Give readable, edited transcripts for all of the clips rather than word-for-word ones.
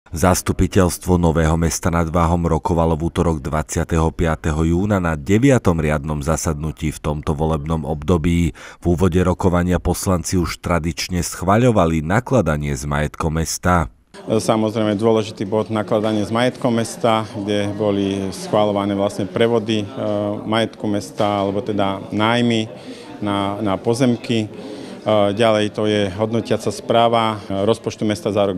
Zastupiteľstvo Nového Mesta nad Váhom rokovalo v utorok 25. júna na 9. riadnom zasadnutí v tomto volebnom období. V úvode rokovania poslanci už tradične schvaľovali nakladanie s majetkom mesta. Samozrejme dôležitý bod nakladanie s majetkom mesta, kde boli schvaľované vlastne prevody majetku mesta, alebo teda nájmy na pozemky. Ďalej to je hodnotiaca správa rozpočtu mesta za rok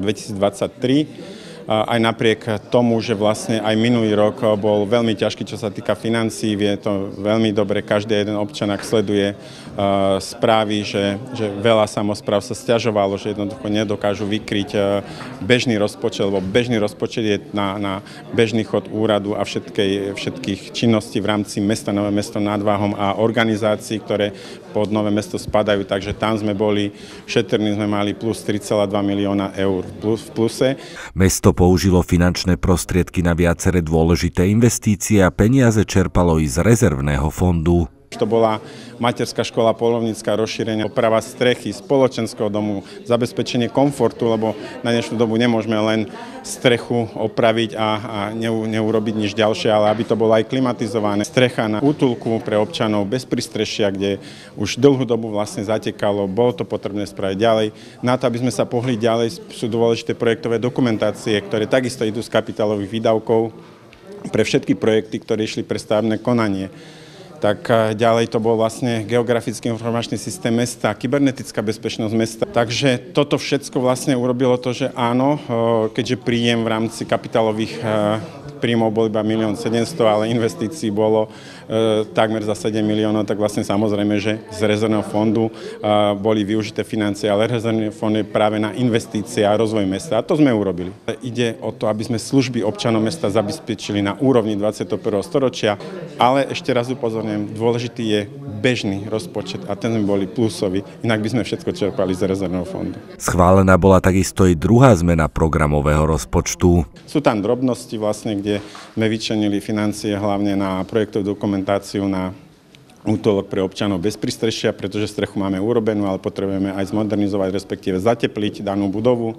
2023. Aj napriek tomu, že vlastne aj minulý rok bol veľmi ťažký, čo sa týka financií, vie to veľmi dobre každý jeden občan, ak sleduje správy, že veľa samospráv sa sťažovalo, že jednoducho nedokážu vykryť bežný rozpočet, lebo bežný rozpočet je na bežný chod úradu a všetkých činností v rámci mesta Nové Mesto nad Váhom a organizácií, ktoré pod Nové Mesto spadajú, takže tam sme boli šetrní, sme mali plus 3,2 milióna eur v pluse. Mesto použilo finančné prostriedky na viaceré dôležité investície a peniaze čerpalo i z rezervného fondu. To bola materská škola, poľovnícka, rozšírenie, oprava strechy, spoločenského domu, zabezpečenie komfortu, lebo na dnešnú dobu nemôžeme len strechu opraviť a neurobiť nič ďalšie, ale aby to bolo aj klimatizované. Strecha na útulku pre občanov bez prístrešia, kde už dlhú dobu vlastne zatekalo, bolo to potrebné spraviť ďalej. Na to, aby sme sa pohli ďalej, sú dôležité projektové dokumentácie, ktoré takisto idú z kapitálových výdavkov pre všetky projekty, ktoré išli pre stavebné konanie. Tak ďalej to bol vlastne geografický informačný systém mesta, kybernetická bezpečnosť mesta. Takže toto všetko vlastne urobilo to, že áno, keďže príjem v rámci kapitálových príjmov bol iba 1 700 000, ale investícií bolo takmer za 7 miliónov, tak vlastne samozrejme, že z rezervného fondu boli využité financie, ale rezervný fond je práve na investície a rozvoj mesta. A to sme urobili. Ide o to, aby sme služby občanov mesta zabezpečili na úrovni 21. storočia, ale ešte raz upozorňujem, dôležitý je bežný rozpočet a ten sme boli plusoví, inak by sme všetko čerpali z rezervného fondu. Schválená bola takisto i druhá zmena programového rozpočtu. Sú tam drobnosti vlastne, kde sme vyčlenili financie hlavne na projektovú dokumentáciu na útulok pre občanov bez prístrešia, pretože strechu máme urobenú, ale potrebujeme aj zmodernizovať, respektíve zatepliť danú budovu.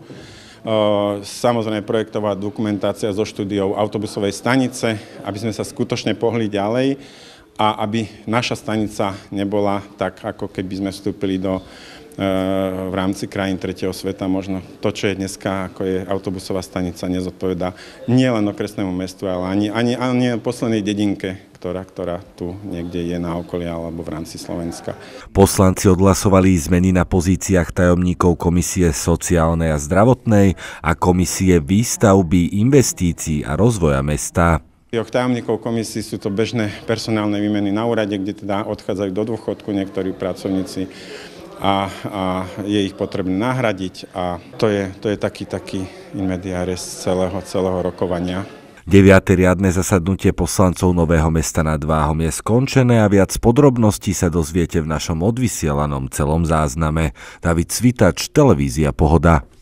Samozrejme projektová dokumentácia so štúdiou autobusovej stanice, aby sme sa skutočne pohli ďalej a aby naša stanica nebola tak, ako keby sme vstúpili v rámci krajín tretieho sveta. Možno to, čo je dneska, ako je autobusová stanica, nezodpovedá nie len okresnému mestu, ale ani poslednej dedinke, ktorá tu niekde je na okolí alebo v rámci Slovenska. Poslanci odhlasovali zmeny na pozíciách tajomníkov Komisie sociálnej a zdravotnej a Komisie výstavby, investícií a rozvoja mesta. Tajomníkov komisí sú to bežné personálne výmeny na úrade, kde teda odchádzajú do dôchodku niektorí pracovníci a je ich potrebné nahradiť a to je taký in media res celého rokovania. 9. riadne zasadnutie poslancov Nového Mesta nad Váhom je skončené a viac podrobností sa dozviete v našom odvysielanom celom zázname. David Svitač, televízia Pohoda.